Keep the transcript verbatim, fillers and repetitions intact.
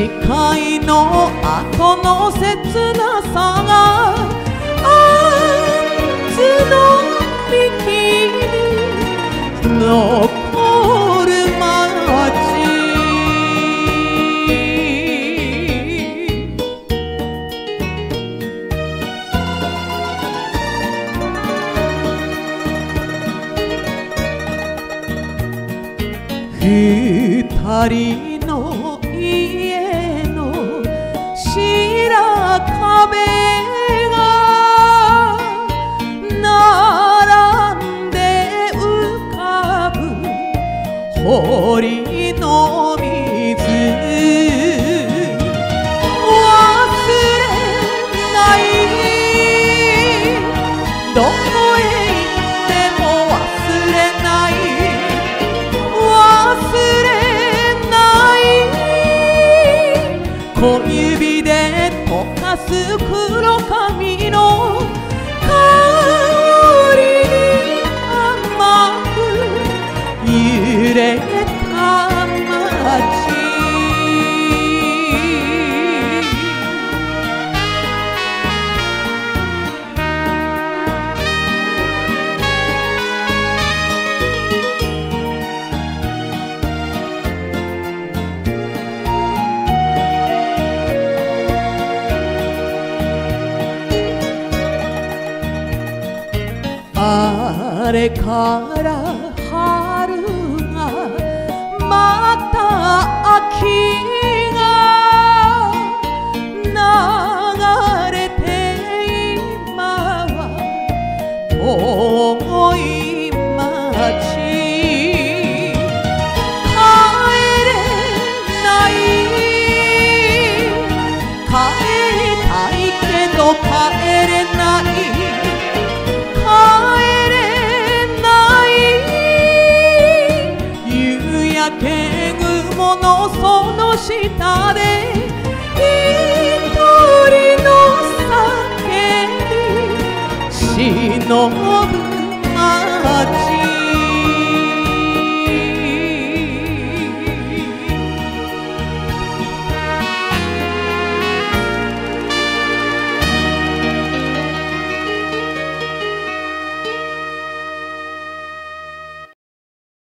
いの後の切なさがあつの幹に残る街。二人の家の白壁が並んで浮かぶ堀の水。忘れないどこへ行っても忘れない忘れ小指で溶かす黒髪の香りに甘く揺れた街。あれから春がまた秋が流れて今は遠い街。帰れない帰りたいけど帰れない雲のその下で一人の酒に忍ぶ街。